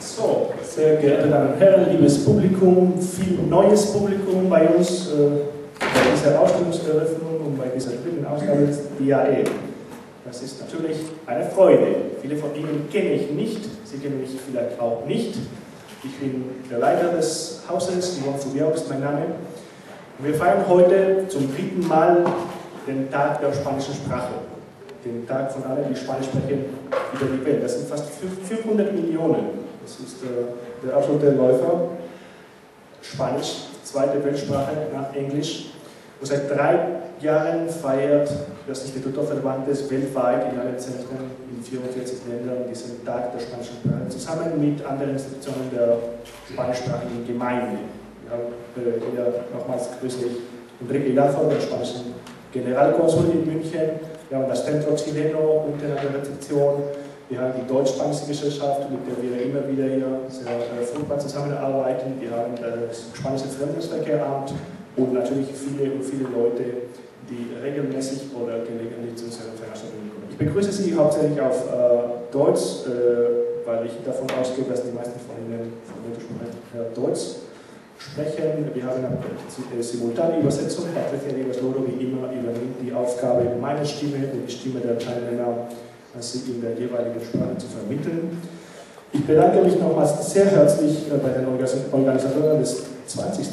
So, sehr geehrte Damen und Herren, liebes Publikum, viel neues Publikum bei uns bei dieser Ausstellungseröffnung und bei dieser dritten Ausgabe des DAE. Das ist natürlich eine Freude. Viele von Ihnen kenne ich nicht, Sie kennen mich vielleicht auch nicht. Ich bin der Leiter des Hauses, Johann Fubiau ist mein Name. Und wir feiern heute zum dritten Mal den Tag der spanischen Sprache. Den Tag von allen, die Spanisch sprechen über die Welt. Das sind fast 500 Millionen. Das ist der absolute Läufer. Spanisch, zweite Weltsprache nach Englisch. Und seit 3 Jahren feiert das Instituto Cervantes weltweit in allen Zentren in 44 Ländern diesen Tag der spanischen Sprache, zusammen mit anderen Institutionen der spanischsprachigen Gemeinde. Wir haben hier nochmals grüße ich Enrique Irazo, der spanischen Generalkonsul in München. Wir haben das Centro Chileno unter der Rezeption. Wir haben die Deutsch-Spanische Gesellschaft, mit der wir immer wieder hier sehr fruchtbar zusammenarbeiten. Wir haben das Spanische Fremdenverkehramt und natürlich viele Leute, die regelmäßig oder gelegentlich zu unseren Veranstaltungen kommen. Ich begrüße Sie hauptsächlich auf Deutsch, weil ich davon ausgehe, dass die meisten von Ihnen von Deutsch sprechen. Wir haben eine simultane Übersetzung. Patricia Rivas-Loro wie immer übernimmt die Aufgabe, meine Stimme und die Stimme der Teilnehmer sie in der jeweiligen Sprache zu vermitteln. Ich bedanke mich nochmals sehr herzlich bei den Organisatoren des 20.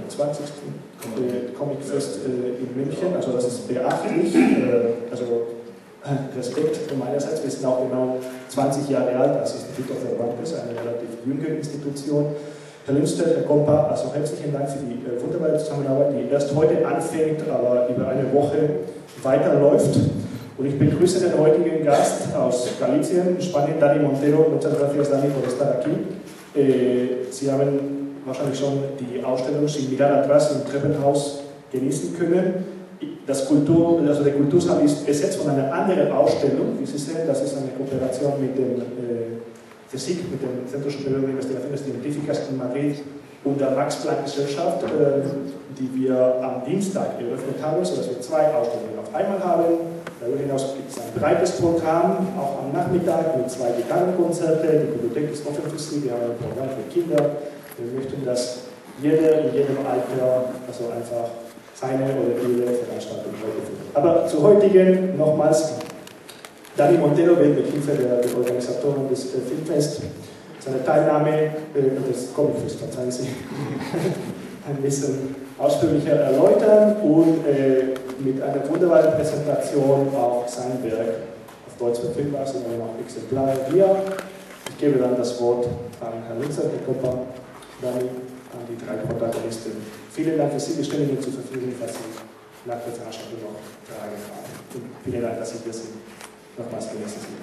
Comic-Fest in München. Also das ist beachtlich. Also Respekt meinerseits. Wir sind auch genau 20 Jahre alt als Instituto Cervantes, eine relativ jüngere Institution. Herr Lindstedt, Herr Kompa, also herzlichen Dank für die wunderbare Zusammenarbeit, die erst heute anfängt, aber über eine Woche weiterläuft. Und ich begrüße den heutigen Gast aus Galicien, Spanien, Dani Montero. Muchas gracias, Dani, por estar aquí. Sie haben wahrscheinlich schon die Ausstellung Sin mirar atrás im Treppenhaus genießen können. Der Kultursaal ist besetzt von einer anderen Ausstellung, wie Sie sehen. Das ist eine Kooperation mit dem CSIC, mit dem Centro Superior de Investigaciones Científicas in Madrid und der Max-Planck-Gesellschaft, die wir am Dienstag eröffnet haben, sodass wir 2 Ausstellungen auf einmal haben. Darüber hinaus gibt es ein breites Programm, auch am Nachmittag mit 2 Gitarrenkonzerte. Die Bibliothek ist offen für Sie, wir haben ein Programm für Kinder. Wir möchten, dass jeder in jedem Alter also einfach seine oder ihre Veranstaltung heute findet. Aber zu heutigen nochmals, Dani Montero will mit Hilfe der Organisatoren des Filmfest seine Teilnahme des Comicfest, verzeihen Sie, ein bisschen ausführlicher erläutern und mit einer wunderbaren Präsentation auch sein Werk auf Deutsch verfügbar sind, aber noch Exemplare hier. Ich gebe dann das Wort an Herrn Lindstedt, Herr Kopper, Dani, an die 3 Protagonisten. Vielen Dank für Sie, wir stellen Ihnen zur Verfügung, falls Sie nach der Veranstaltung noch Fragen haben. Und vielen Dank, dass Sie hier sind. Nochmals genießen Sie.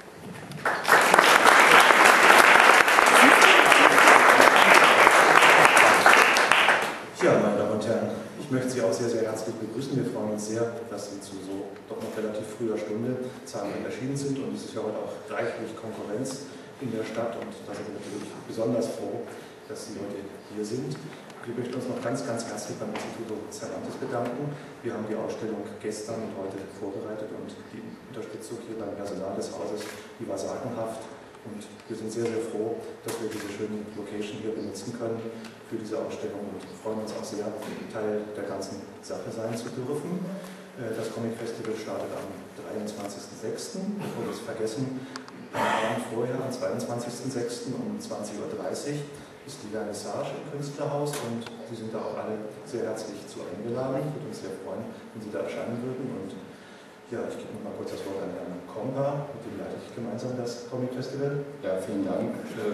Ja, meine Damen und Herren, ich möchte Sie auch sehr, sehr herzlich begrüßen. Wir freuen uns sehr, dass Sie zu so doch noch relativ früher Stunde zahlreich erschienen sind. Und es ist ja heute auch reichlich Konkurrenz in der Stadt. Und da sind wir natürlich besonders froh, dass Sie heute hier sind. Wir möchten uns noch ganz, ganz herzlich beim Instituto Cervantes bedanken. Wir haben die Ausstellung gestern und heute vorbereitet und die Unterstützung hier beim Personal des Hauses, die war sagenhaft. Und wir sind sehr, sehr froh, dass wir diese schöne Location hier benutzen können für diese Ausstellung und freuen uns auch sehr, Teil der ganzen Sache sein zu dürfen. Das Comic Festival startet am 23.06. Bevor wir es vergessen, am Abend vorher, am 22.06. um 20:30 Uhr ist die Vernissage im Künstlerhaus und Sie sind da auch alle sehr herzlich zu eingeladen. Ich würde uns sehr freuen, wenn Sie da erscheinen würden. Und ja, ich gebe noch mal kurz das Wort an Herrn Kompa, mit dem leite ich gemeinsam das Comic Festival. Ja, vielen Dank.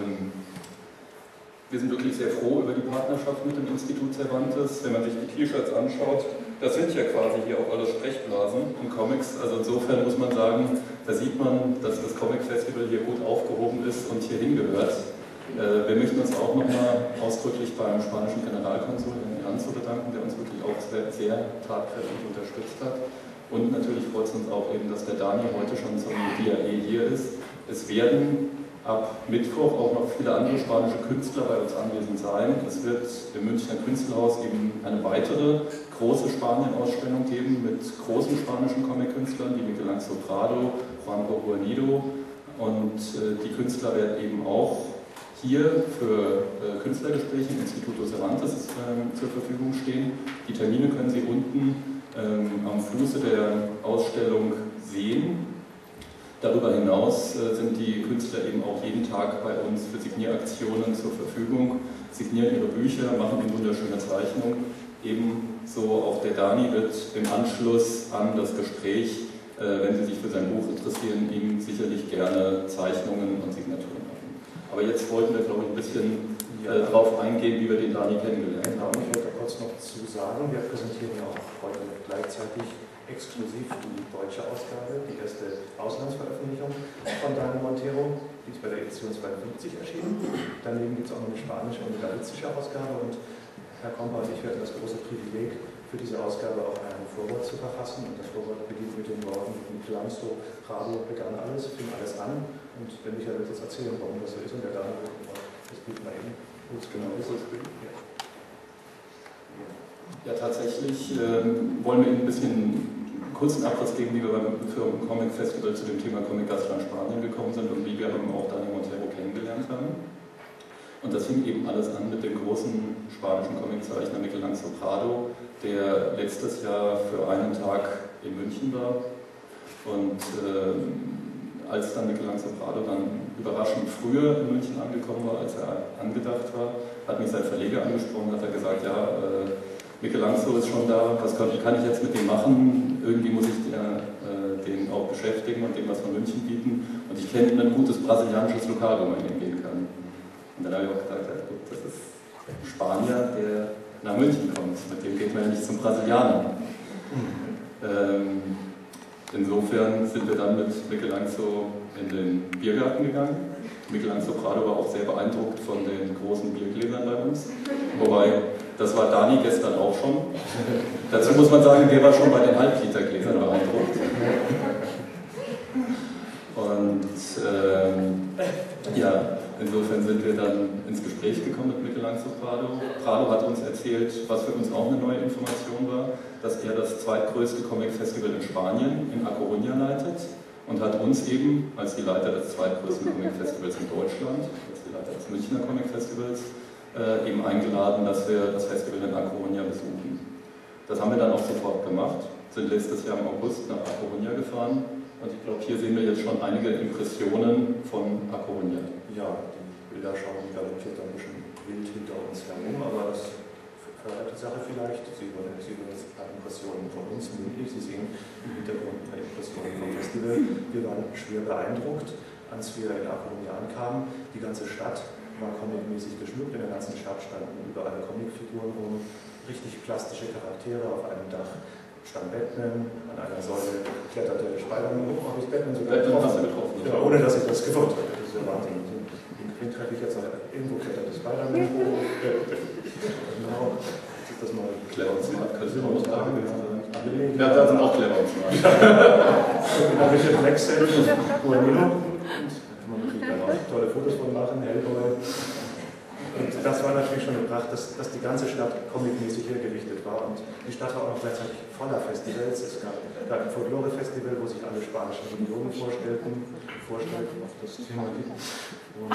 Wir sind wirklich sehr froh über die Partnerschaft mit dem Institut Cervantes. Wenn man sich die T-Shirts anschaut, das sind ja quasi hier auch alle Sprechblasen und Comics. Also insofern muss man sagen, da sieht man, dass das Comic Festival hier gut aufgehoben ist und hier hingehört. Wir möchten uns auch nochmal ausdrücklich beim spanischen Generalkonsul Herrn Iranzo bedanken, der uns wirklich auch sehr, sehr tatkräftig unterstützt hat. Und natürlich freut es uns auch eben, dass der Dani heute schon zum DAE hier ist. Es werden ab Mittwoch auch noch viele andere spanische Künstler bei uns anwesend sein. Es wird im Münchner Künstlerhaus eben eine weitere große Spanien-Ausstellung geben mit großen spanischen Comic-Künstlern, wie Michelangelo Prado, Juan Guarnido. Und die Künstler werden eben auch hier für Künstlergespräche im Instituto Cervantes zur Verfügung stehen. Die Termine können Sie unten am Fuße der Ausstellung sehen. Darüber hinaus sind die Künstler eben auch jeden Tag bei uns für Signieraktionen zur Verfügung, signieren ihre Bücher, machen eine wunderschöne Zeichnung. Ebenso auch der Dani wird im Anschluss an das Gespräch, wenn Sie sich für sein Buch interessieren, ihm sicherlich gerne Zeichnungen und Signaturen machen. Aber jetzt wollten wir, glaube ich, ein bisschen darauf eingehen, wie wir den Dani kennengelernt haben. Ich wollte kurz noch zu sagen, wir präsentieren ja auch heute gleichzeitig exklusiv die deutsche Ausgabe, die erste Auslandsveröffentlichung von Dani Montero, die ist bei der Edition 52 erschienen. Daneben gibt es auch noch eine spanische und eine galizische Ausgabe und Herr Kompa und ich hatten das große Privileg, für diese Ausgabe auch ein Vorwort zu verfassen und das Vorwort beginnt mit den Worten Michelangelo Prado begann alles, fing alles an und der Michael wird jetzt erzählen, warum das so ist und der Dani wird das Bild mal eben kurz genau ist. Ja, tatsächlich wollen wir Ihnen ein bisschen kurzen Abriss geben, wie wir beim Comic Festival zu dem Thema Comic Gastland Spanien gekommen sind und wie wir eben auch Dani Montero kennengelernt haben. Und das fing eben alles an mit dem großen spanischen Comiczeichner Michelangelo Prado, der letztes Jahr für einen Tag in München war. Und als dann Michelangelo Prado dann überraschend früher in München angekommen war, als er angedacht war, hat mich sein Verleger angesprochen und hat er gesagt, ja, Michelangelo ist schon da, was kann ich jetzt mit dem machen? Irgendwie muss ich den auch beschäftigen und dem was von München bieten. Und ich kenne ein gutes brasilianisches Lokal, wo man hingehen kann. Und dann habe ich auch gedacht, ja, gut, das ist ein Spanier, der nach München kommt. Mit dem geht man ja nicht zum Brasilianer. Insofern sind wir dann mit Michelangelo in den Biergarten gegangen. Michelangelo Prado war auch sehr beeindruckt von den großen Biergläsern bei uns. Wobei, das war Dani gestern auch schon. Dazu muss man sagen, der war schon bei den Halblitergläsern beeindruckt. Und ja, insofern sind wir dann ins Gespräch gekommen mit Michelangelo Prado. Prado hat uns erzählt, was für uns auch eine neue Information war, dass er das zweitgrößte Comic-Festival in Spanien, in A Coruña, leitet und hat uns eben als die Leiter des zweitgrößten Comic-Festivals in Deutschland, als die Leiter des Münchner Comic-Festivals, eben eingeladen, dass wir das Festival in A Coruña besuchen. Das haben wir dann auch sofort gemacht, sind letztes Jahr im August nach A Coruña gefahren und ich glaube, hier sehen wir jetzt schon einige Impressionen von A Coruña. Ja, die Bilder schauen garantiert ein bisschen wild hinter uns herum, aber das fördert die Sache vielleicht. Sie hören jetzt ein paar Impressionen von uns mündlich, Sie sehen im Hintergrund ein paar Impressionen vom Festival. Wir waren schwer beeindruckt, als wir in A Coruña ankamen. Die ganze Stadt war comicmäßig geschmückt, in der ganzen Stadt standen überall Comicfiguren rum, richtig plastische Charaktere. Auf einem Dach stand Batman, an einer Säule kletterte Spider-Man hoch. Habe ich Batman sogar getroffen? Ja, ohne dass ich das gefunden habe. Das ist ja Wahnsinn. Den treffe ich jetzt noch. Irgendwo klettert Spider-Man hoch. Genau. Ist das mal clever und smart? Kannst du auch noch sagen? Ja, da sind auch clever und smart. Genau, Richard Blackset, Guanino. Tolle Fotos von machen, Hellboy. Und das war natürlich schon eine Pracht, dass die ganze Stadt comicmäßig hergerichtet war. Und die Stadt war auch noch gleichzeitig voller Festivals. Es gab ein Folklore-Festival, wo sich alle spanischen Regionen vorstellten, auf das Thema gibt. Und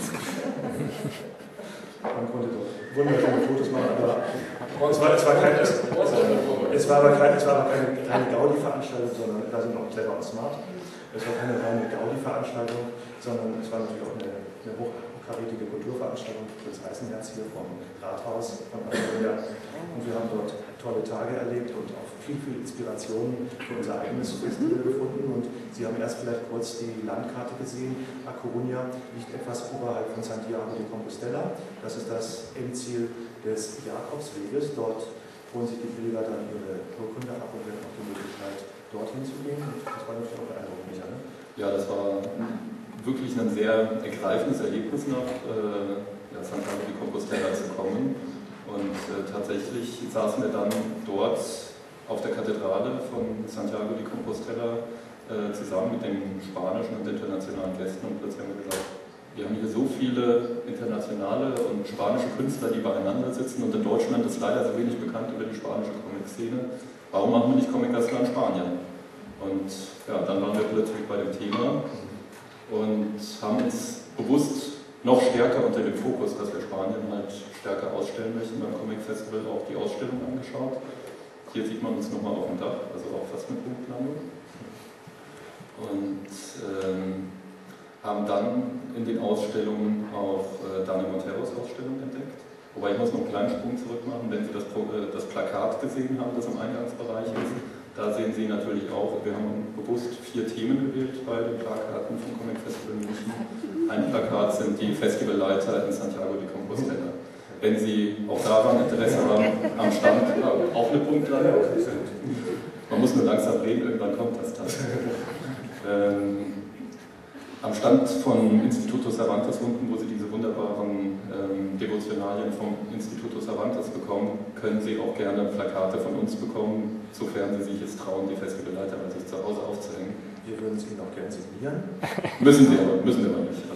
man konnte doch wunderschöne Fotos machen, aber es war aber keine Gaudi-Veranstaltung, sondern da sind auch clever und smart. Es war keine reine Gaudi-Veranstaltung, sondern es war natürlich auch eine hochkarätige Kulturveranstaltung, das Eisenherz hier vom Rathaus von Antonia. Und wir haben dort tolle Tage erlebt und auch viel Inspiration für unser eigenes Festival gefunden. Und Sie haben erst vielleicht kurz die Landkarte gesehen. A Coruña liegt etwas oberhalb von Santiago de Compostela. Das ist das Endziel des Jakobsweges. Dort holen sich die Pilger dann ihre Urkunde ab und werden auch die Möglichkeit, dorthin zu gehen. Das war natürlich auch beeindruckend, Michael. Ja, das war wirklich ein sehr ergreifendes Erlebnis, nach Santiago de Compostela zu kommen. Und tatsächlich saßen wir dann dort auf der Kathedrale von Santiago de Compostela zusammen mit den spanischen und internationalen Gästen und plötzlich haben wir gesagt, wir haben hier so viele internationale und spanische Künstler, die beieinander sitzen und in Deutschland ist leider so wenig bekannt über die spanische Comic-Szene. Warum machen wir nicht Comic Gastland Spanien? Und ja, dann waren wir plötzlich bei dem Thema und haben uns bewusst noch stärker unter dem Fokus, dass wir Spanien halt stärker ausstellen möchten beim Comic Festival, auch die Ausstellung angeschaut. Hier sieht man uns nochmal auf dem Dach, also auch fast mit Punktlandung. Und haben dann in den Ausstellungen auch Dani Monteros Ausstellung entdeckt. Wobei ich muss noch einen kleinen Sprung zurück machen, wenn Sie das Plakat gesehen haben, das im Eingangsbereich ist. Da sehen Sie natürlich auch, wir haben bewusst 4 Themen gewählt bei den Plakaten vom Comic Festival München. Ein Plakat sind die Festivalleiter in Santiago de Compostela. Wenn Sie auch daran Interesse haben, am Stand auch eine Punktlandung. Man muss nur langsam reden, irgendwann kommt das dann. Am Stand von Instituto Cervantes unten, wo Sie diese wunderbaren Devotionalien vom Instituto Cervantes bekommen, können Sie auch gerne Plakate von uns bekommen, sofern Sie sich es trauen, die Festivalleiter bei sich zu Hause aufzuhängen. Wir würden es Ihnen auch gerne signieren. Müssen wir aber nicht.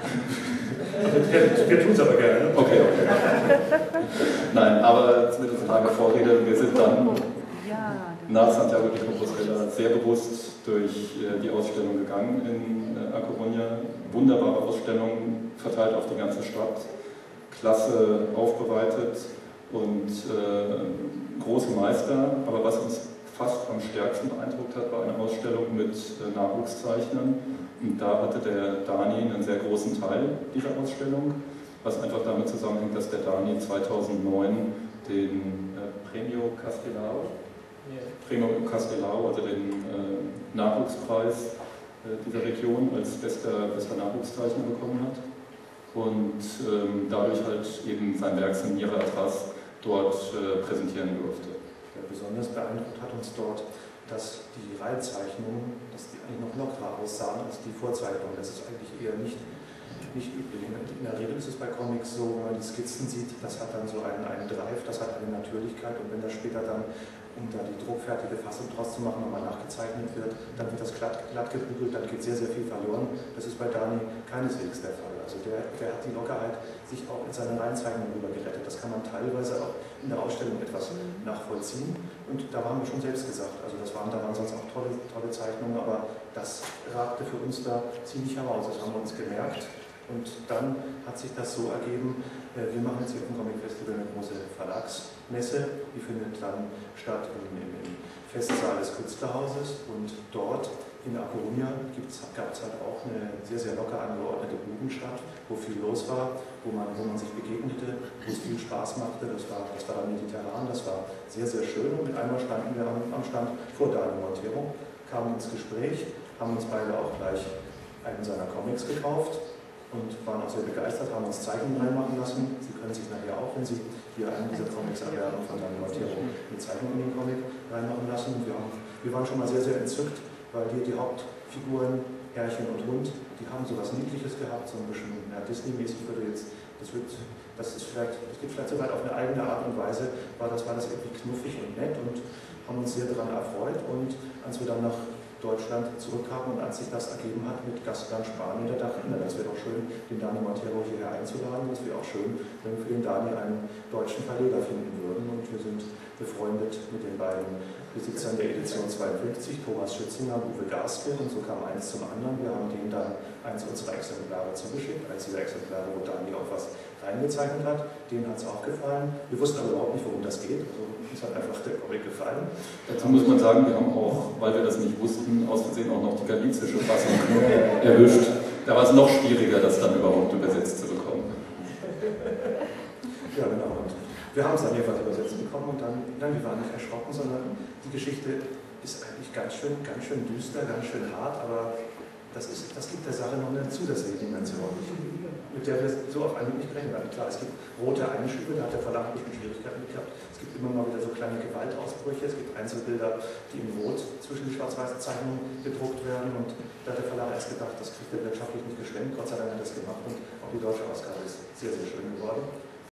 Wir tun es aber gerne. Okay. Nein, aber mit der Frage Vorrede, wir sind dann nach Santiago de Compostela sehr bewusst durch die Ausstellung gegangen in A Coruña. Wunderbare Ausstellung, verteilt auf die ganze Stadt, klasse aufbereitet und große Meister. Aber was uns fast am stärksten beeindruckt hat, war eine Ausstellung mit Nachwuchszeichnern. Und da hatte der Dani einen sehr großen Teil dieser Ausstellung, was einfach damit zusammenhängt, dass der Dani 2009 den Premio Castelao, also den Nachwuchspreis dieser Region als bester Nachwuchszeichner bekommen hat und dadurch halt eben sein Werk Signiere Atras dort präsentieren durfte. Ja, besonders beeindruckt hat uns dort, dass die Reihzeichnungen, dass die eigentlich noch lockerer aussahen als die Vorzeichnungen. Das ist eigentlich eher nicht üblich. In der Regel ist es bei Comics so, wenn man die Skizzen sieht, das hat dann so einen Drive, das hat eine Natürlichkeit und wenn das später dann, um da die druckfertige Fassung draus zu machen, nochmal nachgezeichnet wird, dann wird das glatt gebügelt, dann geht sehr, sehr viel verloren. Das ist bei Dani keineswegs der Fall. Also der hat die Lockerheit sich auch in seine Reihenzeichnung rübergerettet. Das kann man teilweise auch in der Ausstellung etwas nachvollziehen. Und da haben wir schon selbst gesagt, also da waren sonst auch tolle Zeichnungen, aber das ragte für uns da ziemlich heraus. Das haben wir uns gemerkt. Und dann hat sich das so ergeben, wir machen jetzt hier auf dem Comic Festival eine große Verlagsmesse, die findet dann statt im Festsaal des Künstlerhauses und dort in A Coruña gab es halt auch eine sehr, sehr locker angeordnete Budenstadt, wo viel los war, wo man sich begegnete, wo es viel Spaß machte. Das war dann mediterran, das war sehr, sehr schön und mit einmal standen wir am Stand vor Dani Montero, kamen ins Gespräch, haben uns beide auch gleich einen seiner Comics gekauft und waren auch sehr begeistert, haben uns Zeichnungen reinmachen lassen. Sie können sich nachher auch, wenn Sie hier einen dieser Comics erwerben, von Dani Montero eine Zeichnung in den Comic reinmachen lassen. Und wir waren schon mal sehr, sehr entzückt, weil hier die Hauptfiguren, Herrchen und Hund, die haben so was Niedliches gehabt, so ein bisschen Disney-mäßig würde jetzt, das geht vielleicht so weit auf eine eigene Art und Weise, war das irgendwie knuffig und nett und haben uns sehr daran erfreut. Und als wir dann nach Deutschland zurückkamen und als sich das ergeben hat mit Gastland Spanien, da dachten wir, das wäre doch schön, den Dani Montero hierher einzuladen. Das wäre auch schön, wenn wir für den Dani einen deutschen Verleger finden würden. Und wir sind befreundet mit den beiden Besitzern der Edition 52, Thomas Schützinger und Uwe Gaske. Und so kam eins zum anderen. Wir haben denen dann eins unserer Exemplare zugeschickt, eins dieser Exemplare, wo Dani auch was reingezeichnet hat. Denen hat es auch gefallen. Wir wussten aber überhaupt nicht, worum das geht. Also uns hat einfach der Comic gefallen. Dazu muss man sagen, wir haben auch, weil wir das nicht wussten, aus Versehen auch noch die galizische Fassung erwischt. Da war es noch schwieriger, das dann überhaupt übersetzt zu bekommen. Ja, genau. Und wir haben es dann jedenfalls übersetzt bekommen und dann, wir waren nicht erschrocken, sondern die Geschichte ist eigentlich ganz schön düster, ganz schön hart, aber das gibt der Sache noch eine zusätzliche Dimension, mit der wir so auf Anhieb nicht gerechnet haben. Klar, es gibt rote Einschübe, da hat der Verlag ein bisschen Schwierigkeiten gehabt. Es gibt immer mal wieder so kleine Gewaltausbrüche, es gibt Einzelbilder, die in Rot zwischen die schwarz-weißen Zeichnungen gedruckt werden und da hat der Verlag erst gedacht, das kriegt er wirtschaftlich nicht gestemmt. Gott sei Dank hat er das gemacht und auch die deutsche Ausgabe ist sehr, sehr schön geworden.